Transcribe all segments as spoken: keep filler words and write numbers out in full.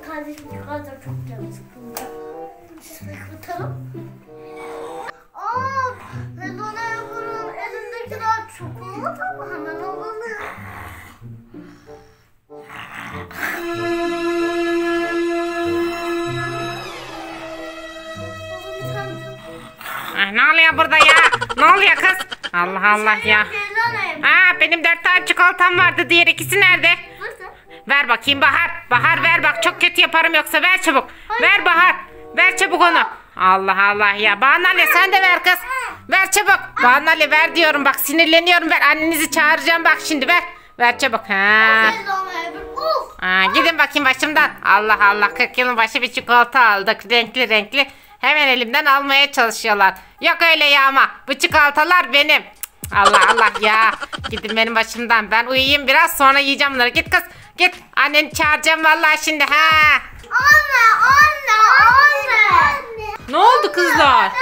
kardeşim çikolata çok canım sıkıldı. Siz bakalım. Aa, Hello Neighbor'ın elindekiler çikolata mı? Hemen alalım. Ay, ne oluyor burada ya? Ne oluyor kız? Allah Allah ya. Aa, benim dört tane çikolatam vardı. Diğer ikisi nerede? Ver bakayım Bahar. Bahar ver bak, çok kötü yaparım yoksa. Ver çabuk. Ver Bahar. Ver çabuk onu. Allah Allah ya. Banale sen de ver kız. Ver çabuk. Banale ver diyorum bak, sinirleniyorum. Ver, annenizi çağıracağım bak şimdi, ver. Ver çabuk. Ha. Aa, gidin bakayım başımdan. Allah Allah, kırk yılın başı bir çikolata aldık. Renkli renkli. Hemen elimden almaya çalışıyorlar. Yok öyle ya ama. Bu çikolatalar benim. Allah Allah ya. Gidin benim başımdan. Ben uyuyayım biraz, sonra yiyeceğim bunları. Git kız. Git. Anneni çağıracağım vallahi şimdi. Ha. Anne, anne, anne. Ne oldu kızlar?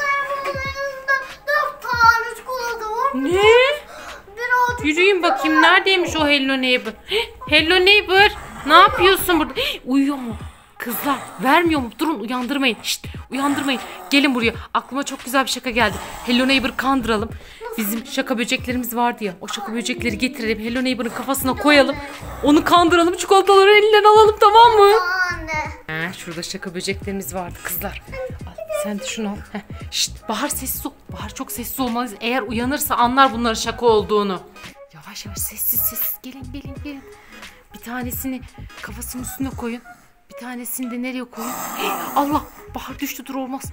Dört tane çikolata var. Ne? Birazcık. Yürüyün bakayım. Neredeymiş o Hello Neighbor? Hello Neighbor. Ne yapıyorsun burada? Uyuyor mu? Kızlar vermiyor mu? Durun, uyandırmayın. Şşt, uyandırmayın. Gelin buraya. Aklıma çok güzel bir şaka geldi. Hello Neighbor'ı kandıralım. Bizim şaka böceklerimiz vardı ya. O şaka böcekleri getirelim. Hello Neighbor'ın kafasına koyalım. Onu kandıralım. Çikolataları elinden alalım, tamam mı? Anne. Ha, şurada şaka böceklerimiz vardı kızlar. Al, sen de şunu al. Heh. Şşt, Bahar sessiz ol. Bahar çok sessiz olmalıyız. Eğer uyanırsa anlar bunların şaka olduğunu. Yavaş yavaş, sessiz sessiz. Gelin gelin gelin. Bir tanesini kafasının üstüne koyun. Bir tanesini de nereye koyun? Hey, Allah! Bahar düştü, dur olmaz.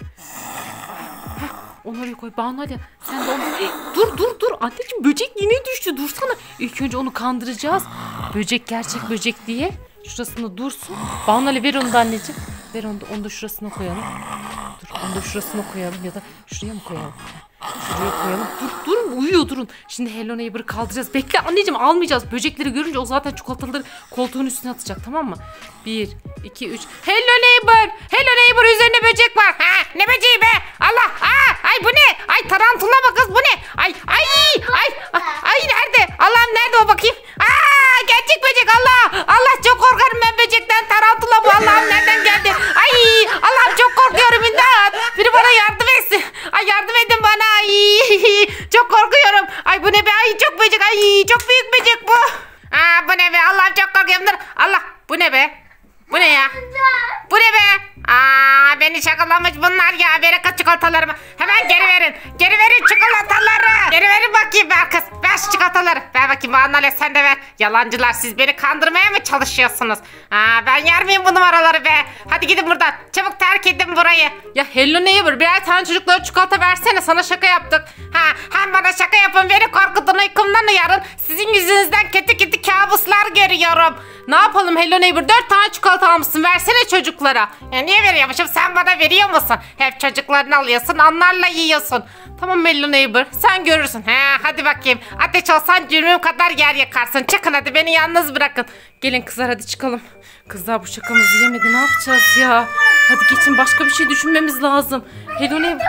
Heh, onu oraya koy. Banu hadi. Sen de onu... Hey, dur dur dur. Anneciğim, böcek yine düştü. Dursana. İlk önce onu kandıracağız. Böcek gerçek böcek diye. Şurasında dursun. Banu hadi ver onu da anneciğim. Ver onu da, onu da şurasına koyalım. Dur, onu da şurasına koyalım ya da şuraya mı koyalım? Şuraya koyalım. Dur durun, uyuyor durun. Şimdi Hello Neighbor'ı kaldıracağız. Bekle anneciğim, almayacağız. Böcekleri görünce o zaten çikolataları koltuğun üstüne atacak, tamam mı? Bir, iki, üç. Hello Neighbor! Hello Neighbor, üzerinde böcek var. Ha, ne böceği be? Allah! Aa, ay bu ne? Ay tarantula mı kız, bu ne? Ay ay ay ay nerede? Allah'ım nerede o, bakayım? Aa, gerçek böcek, Allah! Allah, çok korkarım ben böcekten. Tarantula bu, Allah'ım nereden geldi? Ay Allah'ım, çok korkuyorum, imdat! Biri bana yardım etsin. Ay yardım edin bana. Ay çok korkuyorum. Ay bu ne be? Ay çok böcek. Ay çok büyük böcek bu. Aa, bu ne be? Allah'ım çok korkuyorum. Dur. Allah, bu ne be? Bu ne ya? Bu ne be? Aa, beni şakalamış bunlar ya. Verin kız çikolatalarımı. Hemen geri verin. Geri verin çikolataları. Geri verin bakayım, ver kız. Ver şu çikolataları. Ver bakayım Anne, sen de ver. Yalancılar, siz beni kandırmaya mı çalışıyorsunuz? Aa, ben yer miyim bu numaraları be? Hadi gidin buradan. Çabuk terk edin burayı. Ya Hello Neighbor, birer tane çocuklara çikolata versene. Sana şaka yaptık. Ha, hem bana şaka yapın. Beni korkutun, uykumdan uyarın. Sizin yüzünüzden kötü kötü kabuslar görüyorum. Ne yapalım Hello Neighbor? Dört tane çikolata almışsın. Versene çocuklara. Ya niye veriyormuşum? Sen bana veriyor musun? Hep çocuklarını alıyorsun. Onlarla yiyorsun. Tamam Hello Neighbor. Sen görürsün. He, hadi bakayım. Ateş olsan cürmüm kadar yer yakarsın. Çıkın hadi, beni yalnız bırakın. Gelin kızlar, hadi çıkalım. Kızlar bu şakamızı yemedi. Ne yapacağız ya? Hadi geçin, başka bir şey düşünmemiz lazım. Hello Neighbor.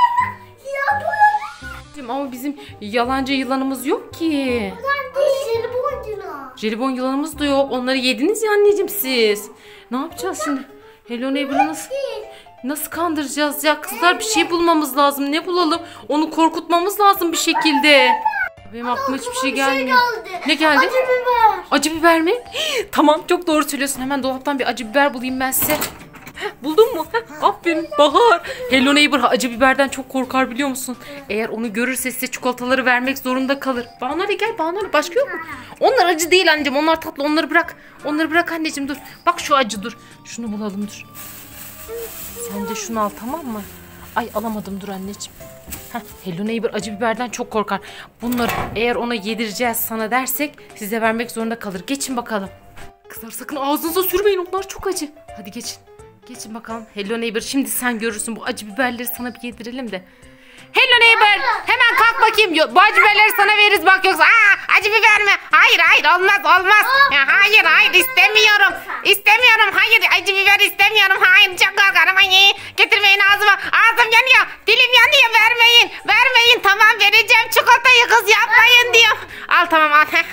Ama bizim yalancı yılanımız yok ki. Jelibon yılanımız da yok. Onları yediniz ya anneciğim siz. Ne yapacağız şimdi? Hello Neighbor'ı nasıl, nasıl kandıracağız ya? Kızlar bir şey bulmamız lazım. Ne bulalım? Onu korkutmamız lazım bir şekilde. Benim aklıma hiçbir şey gelmiyor. Ne geldi? Acı biber. Acı biber mi? Tamam, çok doğru söylüyorsun. Hemen dolaptan bir acı biber bulayım ben size. Heh, buldun mu? Heh, aferin Bahar. Hello Neighbor acı biberden çok korkar, biliyor musun? Eğer onu görürse size çikolataları vermek zorunda kalır. Banu hadi gel, Banu hadi, başka yok mu? Onlar acı değil anneciğim, onlar tatlı, onları bırak. Onları bırak anneciğim, dur. Bak şu acı, dur. Şunu bulalım, dur. Sen de şunu al, tamam mı? Ay alamadım, dur anneciğim. Heh, Hello Neighbor acı biberden çok korkar. Bunları eğer ona yedireceğiz sana dersek size vermek zorunda kalır. Geçin bakalım. Kızlar sakın ağzınıza sürmeyin, onlar çok acı. Hadi geçin. Geçin bakalım. Hello Neighbor, şimdi sen görürsün, bu acı biberleri sana bir yedirelim de. Hello Neighbor, hemen kalk bakayım. Bu acı biberleri sana veririz bak, yoksa. Aa, acı biber mi? Hayır hayır, olmaz olmaz. Ya, hayır hayır, istemiyorum. İstemiyorum, hayır, acı biber istemiyorum. Hayır, çok korkarım. Ay, getirmeyin ağzıma. Ağzım yanıyor, dilim yanıyor, vermeyin. Vermeyin, tamam vereceğim çikolatayı, kız yapmayın diyor. Al tamam al.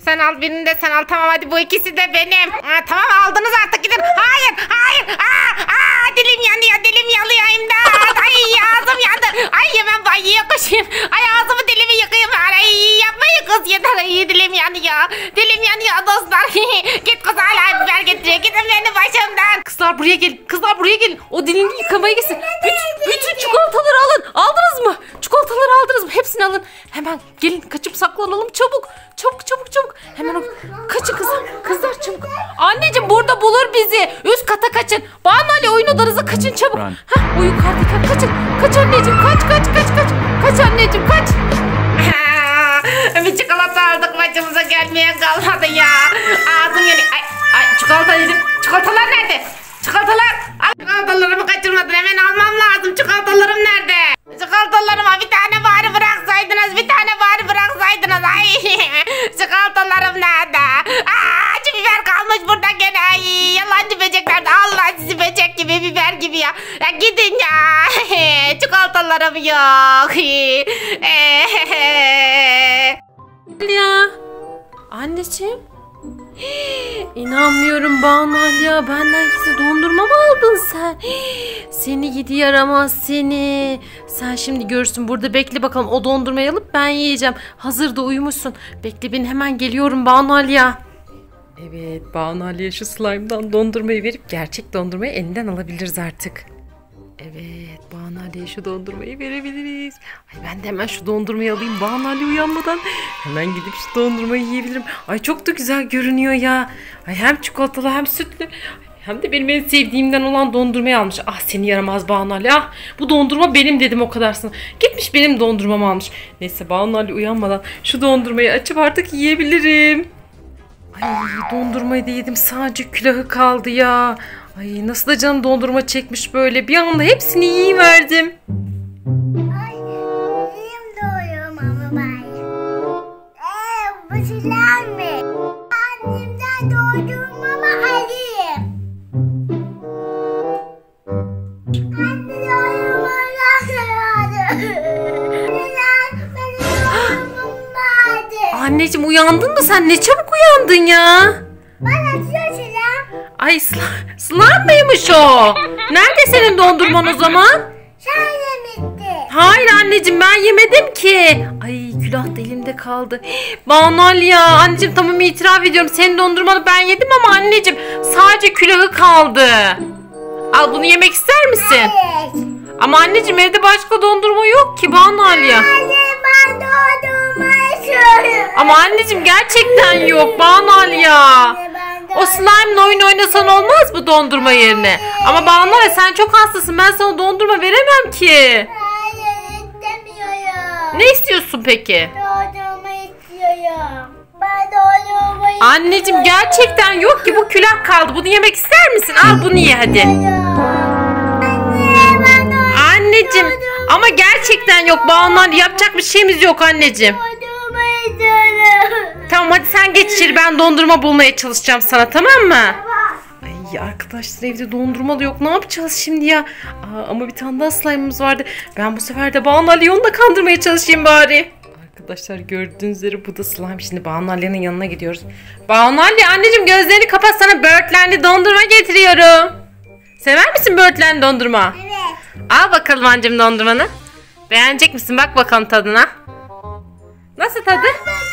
sen al, birini de sen al. Tamam hadi, bu ikisi de benim. Aa, tamam aldınız artık, gidin. Hayır hayır. Aa, aa, dilim yanıyor, dilim yanıyor, imdat. Ay ağzım yandı. Ay hemen banyoya koşayım. Ay ağzımı dilimi yıkayayım. Ay yapmayın kız, yeter. Ay dilim yanıyor. Dilim yanıyor dostlar. Git kız, hala biber getiriyor. Gidin beni başımdan. Kızlar buraya gelin. Kızlar buraya gelin. O dilini yıkamaya gitsin. Bütün, bütün çikolataları alın. Aldınız mı? Çikolataları aldınız mı? Hepsini alın. Hemen gelin, kaçıp saklanalım çabuk. Çabuk çabuk çabuk. Hemen o... Kaçın kızlar. Kızlar çabuk. Anneciğim burada bulur bizi. Üst kata kaçın. Banu Ali, oyun odanıza kaçın çabuk. Hah, o yukarıdayken kaçın. Kaç anneciğim, kaç kaç kaç kaç. Kaç anneciğim, kaç. Bir çikolata aldık, başımıza gelmeye kalmadı ya. Ağzım yanıyor. Ay, ay çikolata yedim. Çikolatalar nerede? Çikolatalar. Ay, çikolatalarımı kaçırmadın, hemen almam lazım. Çikolatalarım nerede? Çikolatalarıma bir tane bari bıraksaydınız. Bir tane bari bıraksaydınız. Ay çikolatalarım nerede? Aa, acı biber kalmış burada gene. Ay yalancı böcekler de. Allah sizi, böcek gibi, biber gibi ya. Ya gidin ya. Çikolatalarım yok. Ya anneciğim, İnanmıyorum Banu ya, benden gizli dondurma mı aldın sen? Seni gidi yaramaz seni. Sen şimdi görürsün, burada bekle bakalım, o dondurmayı alıp ben yiyeceğim. Hazır da uyumuşsun. Bekle, ben hemen geliyorum Banu ya. Evet, Banu Ali'ye şu slime'dan dondurmayı verip gerçek dondurmayı elinden alabiliriz artık. Evet, Banu Ali'ye şu dondurmayı verebiliriz. Ay ben de hemen şu dondurmayı alayım Banu Ali uyanmadan. Hemen gidip şu dondurmayı yiyebilirim. Ay çok da güzel görünüyor ya. Ay hem çikolatalı hem sütlü. Hem de benim en sevdiğimden olan dondurmayı almış. Ah seni yaramaz Banu Ali. Ah bu dondurma benim dedim o kadarsın. Gitmiş benim dondurmamı almış. Neyse, Banu Ali uyanmadan şu dondurmayı açıp artık yiyebilirim. Ay dondurmayı da yedim, sadece külahı kaldı ya. Ay nasıl da canım dondurma çekmiş böyle. Bir anda hepsini yiyiverdim. Ay dilim doyuyorum ama ben. Eee bu şeyler mi? Annemden doğduğum ama alayım. Anne doyuyorum ama alayım. Anneciğim uyandın mı sen? Ne çabuk uyandın ya. Bana açıyor. Ay slime, slime mıymış o? Nerede senin dondurman o zaman? Sen yemedin. Hayır anneciğim, ben yemedim ki. Ay külah da elimde kaldı. Banu Ali ya, anneciğim tamam itiraf ediyorum, senin dondurmanı ben yedim ama anneciğim sadece külahı kaldı. Al bunu, yemek ister misin? Hayır. Ama anneciğim evde başka dondurma yok ki Banu Ali ya. Anne ben dondurma istiyorum. Ama anneciğim gerçekten yok Banu Ali ya. O slime'la oyun oynasan olmaz mı dondurma yerine? Ama Banu Ali sen çok hastasın, ben sana dondurma veremem ki. Hayır istemiyorum. Ne istiyorsun peki? Dondurma istiyorum. Ben dondurma istiyorum. Anneciğim gerçekten yok ki, bu külah kaldı. Bunu yemek ister misin? Al bunu ye hadi. Anne ben dondurma Anneciğim ama gerçekten yok Banu Ali, yapacak bir şeyimiz yok anneciğim. Dondurma istiyorum. Tamam hadi sen geç içeri, ben dondurma bulmaya çalışacağım sana, tamam mı? Ay arkadaşlar evde dondurma da yok, ne yapacağız şimdi ya? Aa, ama bir tane daha slime'ımız vardı. Ben bu sefer de Banu Ali'yi onu da kandırmaya çalışayım bari. Arkadaşlar gördüğünüz üzere bu da slime. Şimdi Banu Ali'nin yanına gidiyoruz. Banu Ali anneciğim gözlerini kapat, sana böğürtlenli dondurma getiriyorum. Sever misin böğürtlenli dondurma? Evet. Al bakalım anneciğim dondurmanı. Beğenecek misin? Bak bakalım tadına. Nasıl tadı?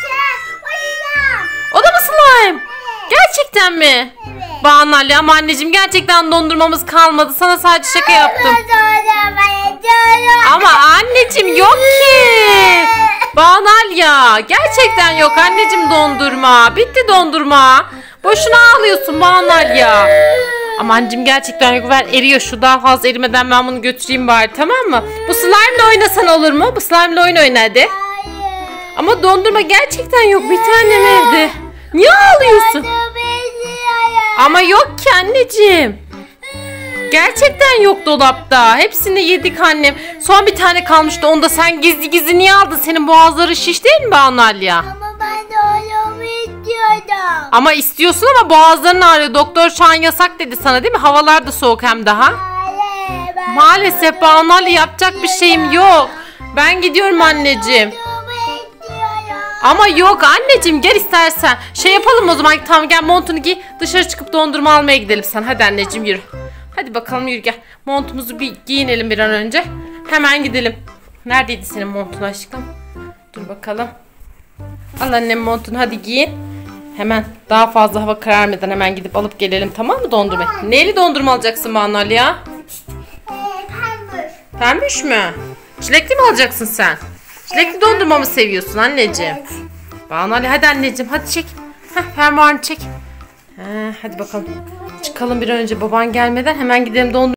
O da mı slime? Gerçekten mi? Evet. Banu Ali ama anneciğim gerçekten dondurmamız kalmadı. Sana sadece şaka yaptım. Dondurma istiyorum. Ama anneciğim yok ki. Banu Ali ya gerçekten yok anneciğim dondurma. Bitti dondurma. Boşuna ağlıyorsun Banu Ali ya. Ama anneciğim gerçekten yok, ver eriyor, şu daha fazla erimeden ben bunu götüreyim bari, tamam mı? Bu slime'la oynasan olur mu? Bu slime'la oyun oyna hadi. Hayır. Ama dondurma gerçekten yok bir tanem evde. Niye ağlıyorsun? Ama yok ki anneciğim. Gerçekten yok dolapta. Hepsini yedik annem. Son bir tane kalmıştı. Onu da sen gizli gizli niye aldın? Senin boğazları şiş değil mi Banu Ali ya? Ama ben de oğlumu istiyordum. Ama istiyorsun ama boğazların ağrıyor. Doktor şu an yasak dedi sana değil mi? Havalar da soğuk hem daha. Hayır, ben Maalesef Banu Ali yapacak bir şeyim yok. Ben gidiyorum anneciğim. dondurma istiyorum. Ama yok anneciğim, gel istersen. Şey yapalım o zaman, tamam gel montunu giy, dışarı çıkıp dondurma almaya gidelim sen. Hadi anneciğim yürü. Hadi bakalım yürü gel. Montumuzu bir giyinelim bir an önce. Hemen gidelim. Neredeydi senin montun aşkım? Dur bakalım. Al annem montunu, hadi giyin. Hemen daha fazla hava kararmadan hemen gidip alıp gelelim, tamam mı dondurma? Neyli dondurma alacaksın Banu Ali ya? Pembe. Pembiş mi? Çilekli mi alacaksın sen? Çilekli dondurma mı seviyorsun anneciğim? Evet. Banu Ali hadi anneciğim, hadi çek. Heh, fermuarını çek. Heh, hadi bakalım. Çıkalım bir an önce baban gelmeden, hemen gidelim dondurma.